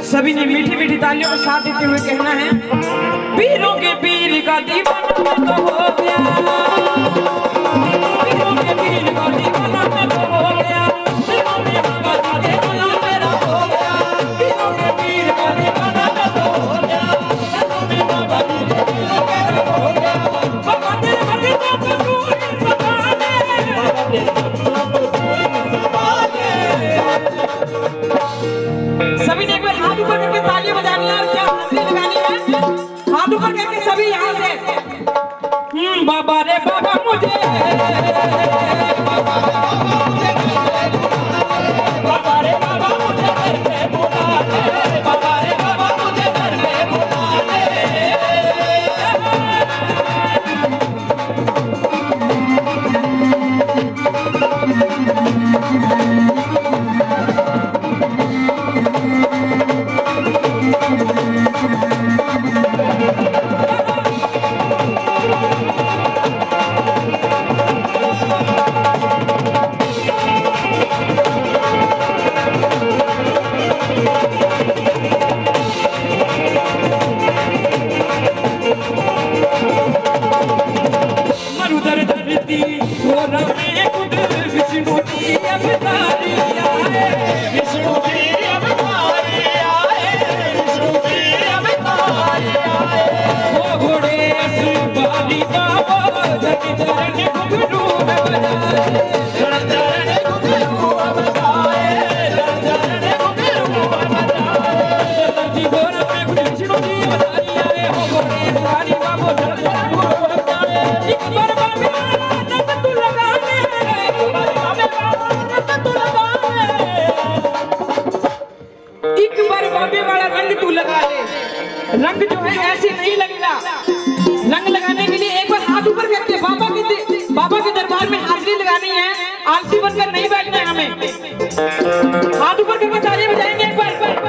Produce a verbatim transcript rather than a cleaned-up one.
सभी ने मीठी मीठी तालियों का साथ देते हुए कहना है, पीरों के पीर का दीवाना तो हो गया, पीरों के पीर का दीवाना तो हो गया, दिलों में बाबा का दीवाना मेरा हो गया, पीरों के पीर का दीवाना तो हो गया, दिलों में बाबा का दीवाना मेरा हो गया, बाबा तेरे भक्तों को तू ही संभाले, बाबा तेरे भक्तों को तू ही संभाले। सभी ने एक बार हाथ ऊपर करके ताली बजानी है और क्या हाजिरी लगानी है, हाथ ऊपर करके सभी यहाँ से, हम्म बाबा रे बाबा मुझे, बाबा रे बाबा मुझे, बाबा रे बाबा मुझे घर पे बुला दे, बाबा रे बाबा मुझे घर पे बुला दे। मरुदर धरती हो रहे कुछ विष्णु जी अवतारी आए, विष्णु जी अवतारी आए, विष्णु जी अवतारी आए, वो घोड़े असुबारी बाबा धरती चरण घुंघरू बजाए, चरण चरण घुंघरू बजाए, चरण चरण घुंघरू बजाए, धरती घोड़ा पे कुछ विष्णु जी अवतारी आए, वो घोड़े असुबारी बाबा चरण चरण घुंघरू बजाए, एक बार बाबे नंद तू लगाने, एक बार बाबे नंद तू लगाने, एक बार बाबे वाला रंग तू लगा ले, रंग जो है ऐसे नहीं लगेगा, रंग लगाने के लिए एक बार हाथ ऊपर करके बाबा के बाबा के दरबार में हाजिरी लगानी है, आलसी बनकर नहीं बैठना है हमें, हाथ ऊपर करके ताली बजाएंगे एक बार।